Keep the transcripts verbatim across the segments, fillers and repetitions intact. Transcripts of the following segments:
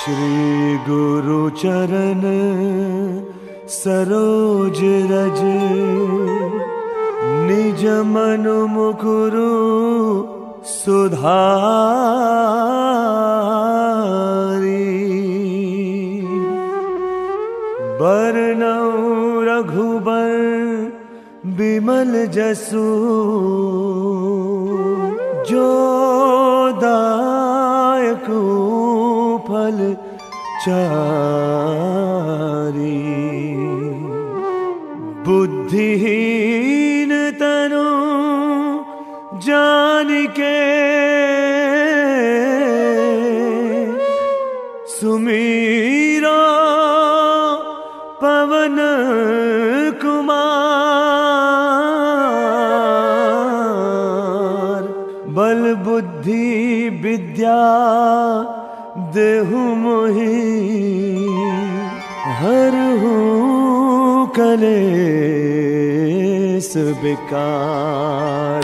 श्री गुरु चरण सरोज रज, निज मनु मुकुरु सुधारी। बरनउँ रघुबर बिमल जसु, जो दायक फल चारी। बुद्धिहीन तनु जानिके, सुमीरो पवन कुमार। बल बुद्धि विद्या देहु मोहि, हरहु कलेस विकार।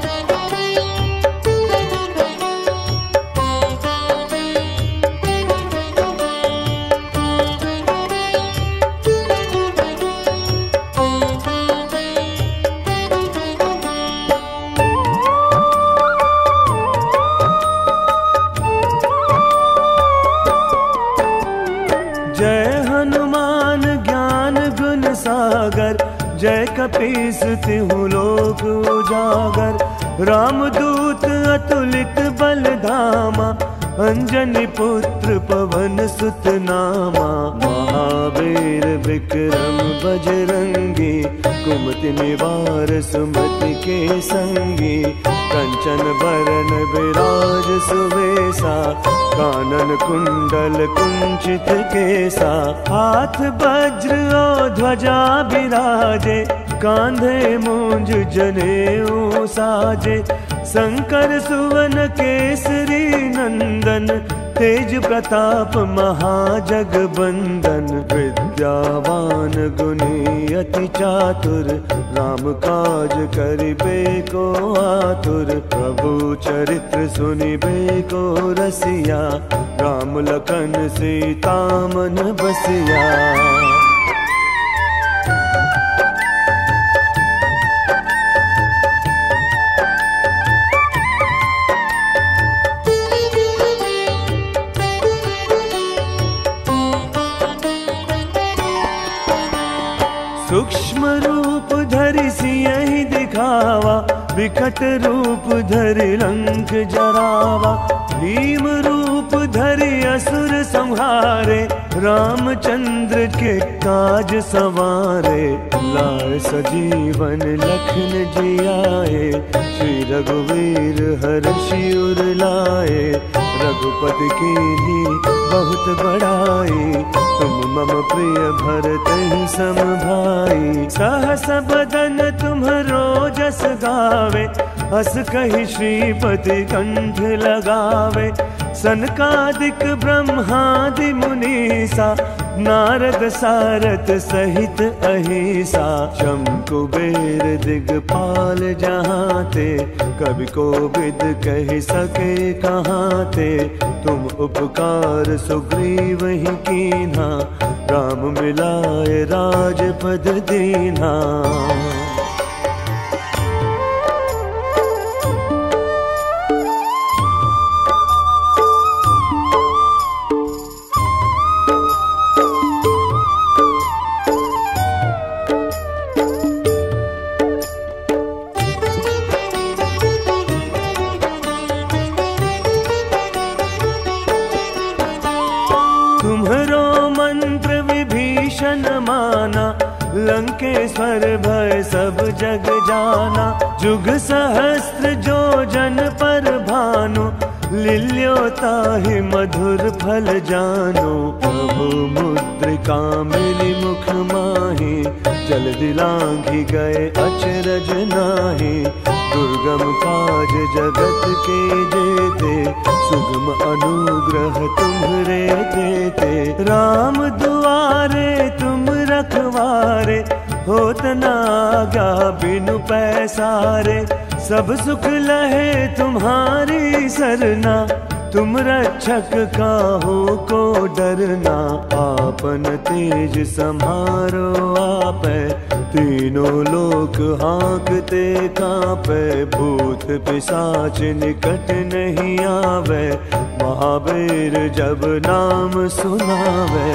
जय हनुमान ज्ञान गुण सागर, जय कपीस तिहु लोक उजागर। रामदूत अतुलित बल धामा, अंजनी पुत्र पवन सुत नामा। महावीर विक्रम बजरंगी, कुमति निवार सुमति के संगी। कंचन बरन विराज सुवेसा, कानन कुंडल कुंचित केसा। हाथ वज्र और ध्वजा बिराजे, कांधे मूंज जनेऊ साजे। शंकर सुवन केसरी नंदन, तेज प्रताप महाजगबंदन। विद्यावान गुणी अति चातुर, राम काज करिबे को आतुर। प्रभु चरित्र सुनिबे को रसिया, राम लखन सीता मन बसिया। सूक्ष्म रूप धरि सियहि दिखावा, विकट रूप धरि लंक जरावा। भीम रूप धरि असुर संहारे, रामचंद्र के काज सवारे। लाए सजीवन लखन जियाए, श्री रघुवीर हर्षि उर लाए। रघुपति कीन्ही बहुत बड़ाई, तुम मम प्रिय भरतहि सम भाई। सहस बदन तुम्हरो जस गावे, हस कहि श्रीपति कंठ लगावे। सनकादिक ब्रह्मादि मुनीसा, नारद सारथ सहित अहिसा। शंकुबेर दिगपाल जहाते, कवि कोविद कहि सके कहाते। तुम उपकार सुग्रीव ही कीन्हा, राम मिलाए राजपद दीन्हा। तुम्हरो मंत्र विभीषण माना, लंकेश्वर भय सब जग जाना। जुग सहस्त्र जो जन पर भानु, लील्यो ताहि मधुर फल जानो। प्रभु मुद्रिका मिली मुख माहि, जल्दी लांघि गए अचरज नाहि। दुर्गम काज जगत के जेते, सुगम अनुग्रह तुम्हरे देते। राम दुआरे तुम रखवारे, होत न आज्ञा बिनु पैसारे। सब सुख लहे तुम्हारी सरना, तुम रक्षक काहू को डरना, आपन तेज सम्हारो आपे। तीनों लोक हाँकते कांपे, भूत पिशाच निकट नहीं आवे। महावीर जब नाम सुनावे।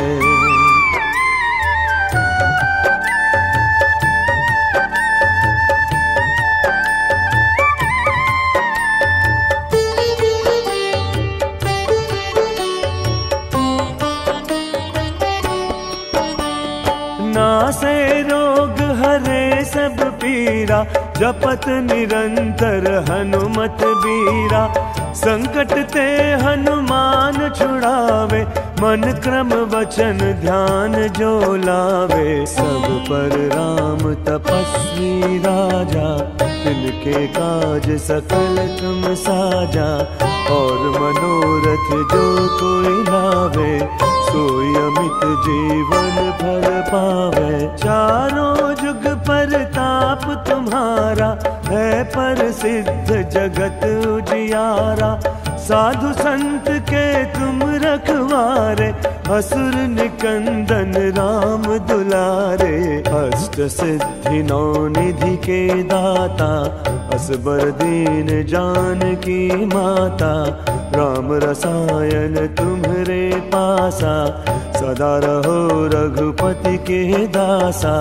नासे रोग हरे सब पीरा, जपत निरंतर हनुमत बीरा। संकट ते हनुमान छुड़ावे, मन क्रम वचन ध्यान जो लावे। सब पर राम तपस्वी राजा, तिनके काज सकल तुम साजा। और मनोरथ जो कोई लावे, सोई अमित जीवन फल पावे। चारों जुग परताप तुम्हारा, है प्रसिद्ध जगत उजियारा। साधु संत के तुम रखवारे, असुर निकंदन राम दुलारे। अष्ट सिद्धि नौ निधि के दाता, असबर दीन जानकी माता। राम रसायन तुम्हरे पासा, सदा रहो रघुपति के दासा।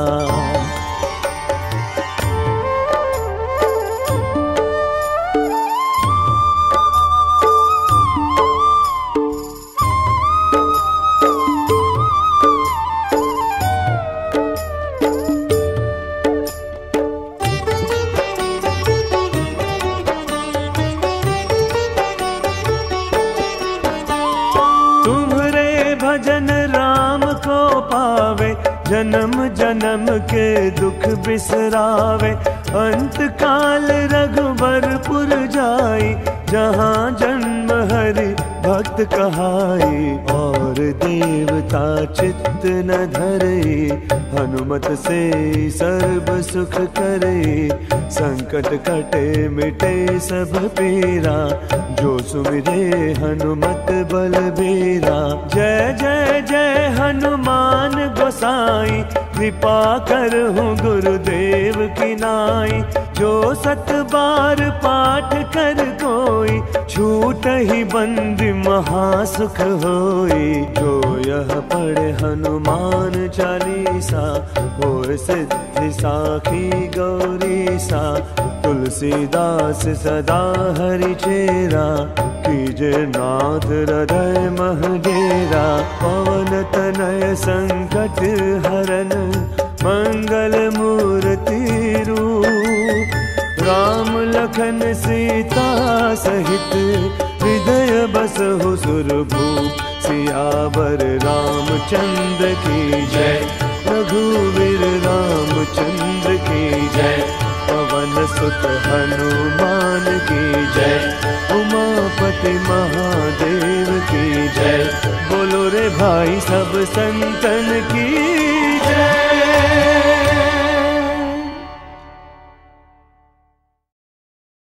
भजन राम को पावे, जन्म जन्म के दुख बिसरावे। अंत काल रघुबरपुर जाई, जहाँ जन्म हरि भक्त कहाई। और देवता चित्त न धरई, हनुमत से सर्व सुख करई। संकट कटे मिटे सब पीरा, जो सुमिरे हनुमत बलबीरा। जय जय जय हनुमान गोसाई, कृपा करहु गुरुदेव की नाई। जो सत बार पाठ कर कोई, छूट ही बंद महासुख होई। जो यह पढ़े हनुमान चालीसा, होय सिद्धि साखी गौरीसा। तुलसीदास सदा हरि चेरा, कीजे नाथ हृदय मह डेरा। पवन तनय संकट हरन, मंगल मूर्ति रूप। राम लखन सीता सहित, हृदय बसहु सुरभूप। सियावर रामचंद्र की जय, रघुवीर रामचंद्र की जय। पवन सुत हनुमान की जय, उमापति महादेव की जय। बोलो रे भाई सब संतन की